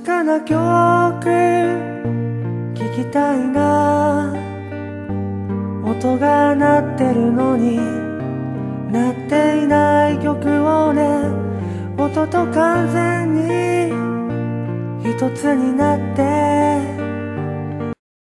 かな曲聴きたいな。音が鳴ってるのに鳴っていない曲をね、音と完全に一つになって